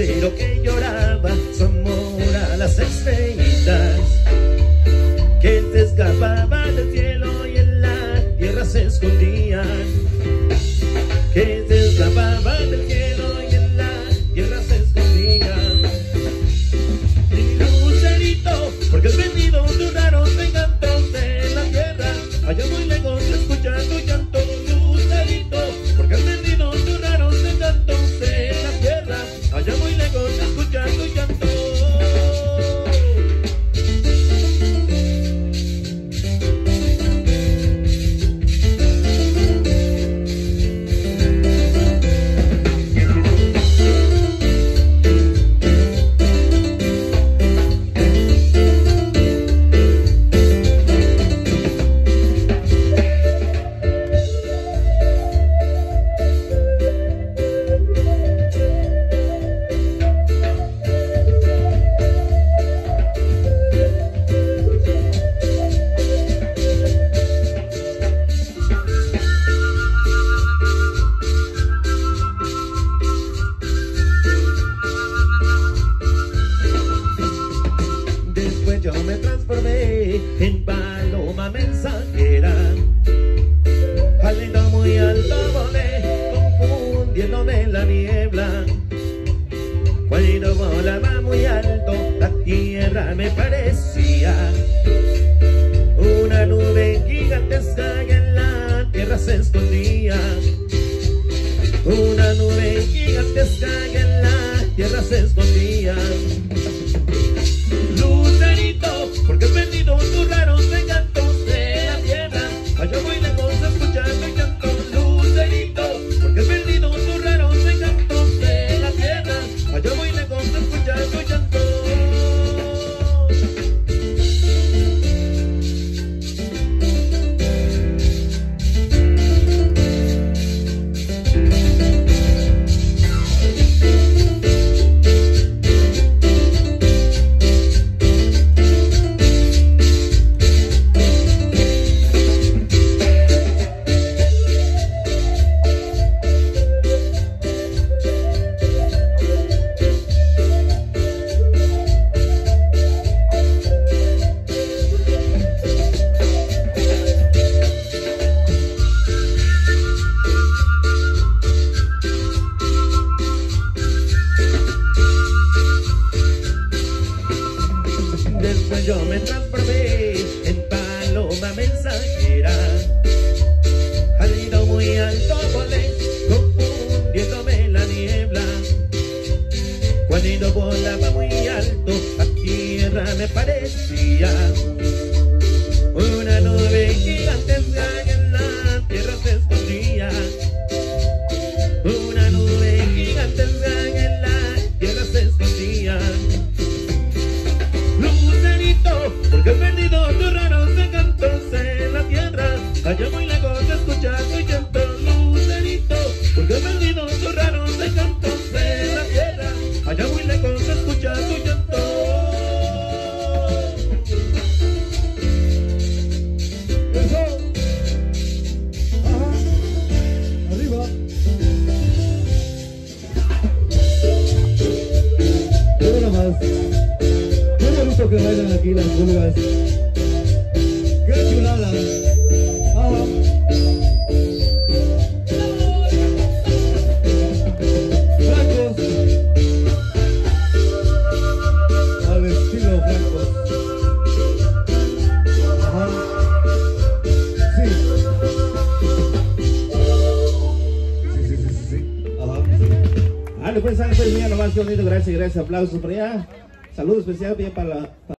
lucero que lloraba su amor a las estrellitas que se escapaban del cielo y en la tierra se escondían, que se escapaban del cielo y en la tierra se escondían. Mi lucerito, porque has venido un raro de cantos de la tierra, allá muy lejos se escucha tu llanto. Lucerito, porque has venido un raro de cantos de la tierra, allá muy lejos se escucha tu llanto. Yo me transformé en paloma mensajera, alito muy alto volé, confundiéndome en la niebla. Cuando volaba muy alto, la tierra me parecía una nube gigantesca y en la tierra se escondía. Una nube gigantesca y en la tierra se escondía. Porque has venido tus raros de cantos de la tierra, allá muy lejos escuchando el llanto. Lucerito, porque has venido tus raros de cantos de la tierra, allá muy lejos escuchando el llanto. Después yo me transformé en paloma mensajera, alito muy alto volé, confundiéndome en la niebla. Cuando volaba muy alto, la tierra me parecía una nube gigantesca y en la tierra se escondía. Una nube gigantesca y en la tierra se escondía. Porque has venido tus raros de cantos en la tierra, allá muy lejos se escucha tu llanto. Lucerito, porque has venido tus raros de cantos en la tierra, allá muy lejos se escucha tu llanto. Eso. Ajá. Arriba. Todo más. Que bailan aquí las pulgas. ¡Qué chulada! ¡Ajá! Blancos al estilo blancos. Ajá. Sí. Sí. Ajá. Pues, mira nomás, qué bonito, gracias, aplausos por allá. Saludo especial bien para la...